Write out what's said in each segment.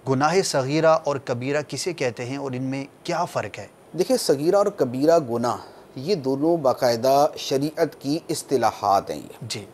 گناہ صغیرہ اور کبیرہ کسے کہتے ہیں اور ان میں کیا فرق ہے؟ دیکھیں، صغیرہ اور کبیرہ گناہ یہ دونوں باقاعدہ شریعت کی اصطلاحات ہیں۔ یہ جی،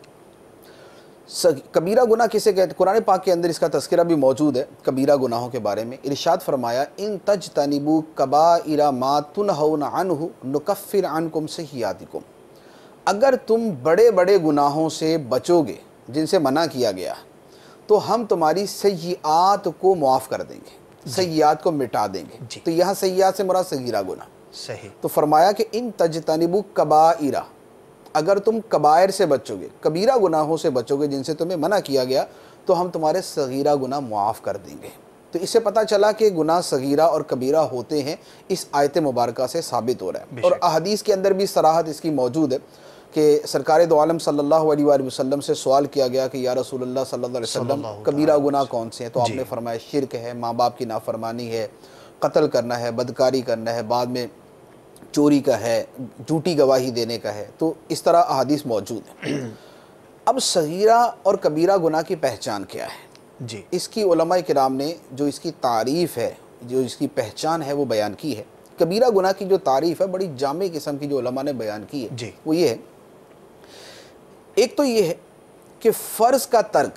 کبیرہ گناہ کسے کہتے ہیں؟ قرآن پاک کے اندر اس کا تذکرہ بھی موجود ہے کبیرہ گناہوں کے بارے میں۔ ارشاد فرمایا ان تجتنبوا کبائر ما تنہون عنہ نکفر عنکم سیئاتکم، اگر تم بڑے بڑے گناہوں سے بچو گے جن سے منع کیا گیا تو ہم تمہاری سیئات کو معاف کر دیں گے، سیئات کو مٹا دیں گے۔ تو یہاں سیئات سے مراد صغیرہ گناہ۔ صحیح۔ تو فرمایا کہ ان تجتنبوا کبائر، اگر تم کبائر سے بچو گے، کبیرہ گناہوں سے بچو گے جن سے تمہیں منع کیا گیا، تو ہم تمہارے صغیرہ گناہ معاف کر دیں گے۔ تو اس سے پتہ چلا کہ گناہ صغیرہ اور کبیرہ ہوتے ہیں، اس آیت مبارکہ سے ثابت ہو رہا ہے۔ اور احادیث کے اندر بھی صراحت اس کی موجود ہے کہ سرکار دو عالم صلی اللہ علیہ وآلہ وسلم سے سوال کیا گیا کہ یا رسول اللہ صلی اللہ علیہ وسلم کبیرہ گناہ کون سے ہیں؟ تو آپ نے فرمایا شرک ہے، ماں باپ کی نافرمانی ہے، قتل کرنا ہے، بدکاری کرنا ہے، بعد میں چوری کا ہے، جھوٹی گواہی دینے کا ہے۔ تو اس طرح احادیث موجود ہیں۔ اب صغیرہ اور کبیرہ گناہ کی پہچان کیا ہے؟ جی، اس کی علماء کرام نے جو اس کی تعریف ہے، جو اس کی پہچان ہے، وہ بیان کی ہے۔ کبیرہ گناہ کی جو تعریف ہے بڑی جامع قسم کی جو علماء نے بیان کی ہے، وہ یہ ہے، ایک تو یہ ہے کہ فرض کا ترک،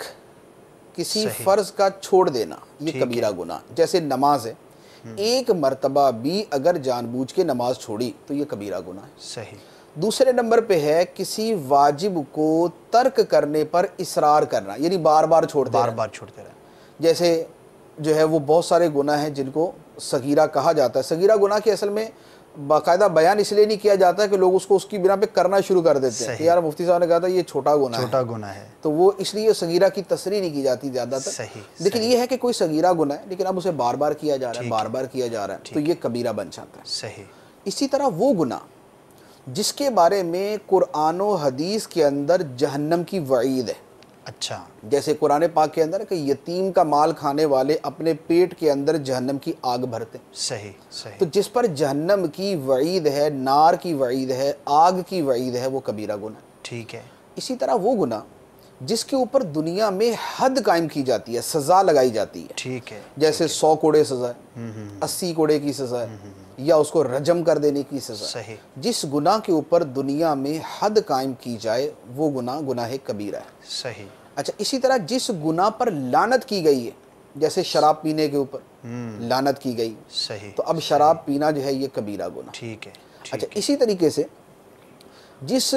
کسی فرض کا چھوڑ دینا، یہ کبیرہ گناہ، جیسے نماز ہے، ایک مرتبہ بھی اگر جان بوجھ کے نماز چھوڑی تو یہ کبیرہ گناہ ہے۔ صحیح۔ دوسرے نمبر پہ ہے کسی واجب کو ترک کرنے پر اصرار کرنا، یعنی بار بار چھوڑتے رہنا۔ جیسے جو ہے وہ بہت سارے گناہ ہیں جن کو صغیرہ کہا جاتا ہے۔ صغیرہ گناہ کے اصل میں باقاعدہ بیان اس لیے نہیں کیا جاتا کہ لوگ اس کو اس کی بنا پہ کرنا شروع کر دیتے ہیں کہ یار مفتی صاحب نے کہا تھا یہ چھوٹا گناہ ہے، تو وہ اس لیے صغیرہ کی تصریح نہیں کی جاتی زیادہ تر۔ لیکن یہ ہے کہ کوئی صغیرہ گناہ ہے لیکن اب اسے بار بار کیا جا رہا ہے، بار بار کیا جا رہا ہے، تو یہ کبیرہ بن جاتا ہے۔ صحیح۔ اسی طرح وہ گناہ جس کے بارے میں قرآن و حدیث کے اندر جہنم کی وعید ہے، اچھا، جیسے قرآن پاک کے اندر کہ یتیم کا مال کھانے والے اپنے پیٹ کے اندر جہنم کی آگ بھرتے ہیں۔ صحیح صحیح۔ تو جس پر جہنم کی وعید ہے، نار کی وعید ہے، آگ کی وعید ہے، وہ کبیرہ گناہ ہے۔ ٹھیک ہے۔ اسی طرح وہ گناہ جس کے اوپر دنیا میں حد قائم کی جاتی ہے، سزا لگائی جاتی ہے، ٹھیک ہے، جیسے 100 کوڑے سزا ہے، 80 کوڑے کی سزا ہے، یا اس کو رجم کر دینے کی سزا۔ صحیح۔ جس گناہ کے اوپر دنیا میں حد قائم کی جائے وہ گناہ کبیرہ ہے۔ صحیح۔ اچھا، اسی طرح جس گناہ پر لعنت کی گئی ہے، جیسے شراب پینے کے اوپر لعنت کی گئی، صحیح، تو اب شراب پینا جو ہے یہ کبیرہ گناہ۔ ٹھیک ہے۔ اچھا، اسی طریقے سے جس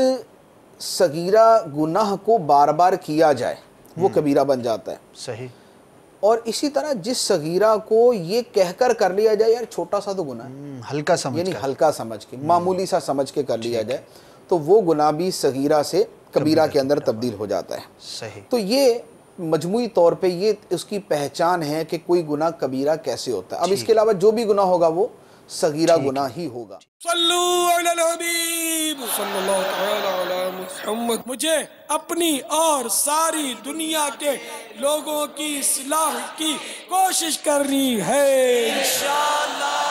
صغیرہ گناہ کو بار بار کیا جائے وہ کبیرہ بن جاتا ہے۔ صحیح۔ اور اسی طرح جس صغیرہ کو یہ کہہ کر لیا جائے یار چھوٹا سا تو گناہ ہے، ہلکا سمجھ یعنی ہلکا سمجھ کے، معمولی سا سمجھ کے کر لیا جائے، تو وہ گناہ بھی صغیرہ سے کبیرہ کے اندر تبدیل ہو جاتا ہے۔ صحیح۔ تو یہ مجموعی طور پہ یہ اس کی پہچان ہے کہ کوئی گناہ کبیرہ کیسے ہوتا ہے۔ اب اس کے علاوہ جو بھی گناہ ہوگا وہ صغیرہ گناہ ہی ہوگا۔ صلو علی الحبیب صلی اللہ تعالی علی محمد۔ مجھے اپنی اور ساری دنیا کے لوگوں کی اصلاح کی کوشش کرنی ہے انشاءاللہ۔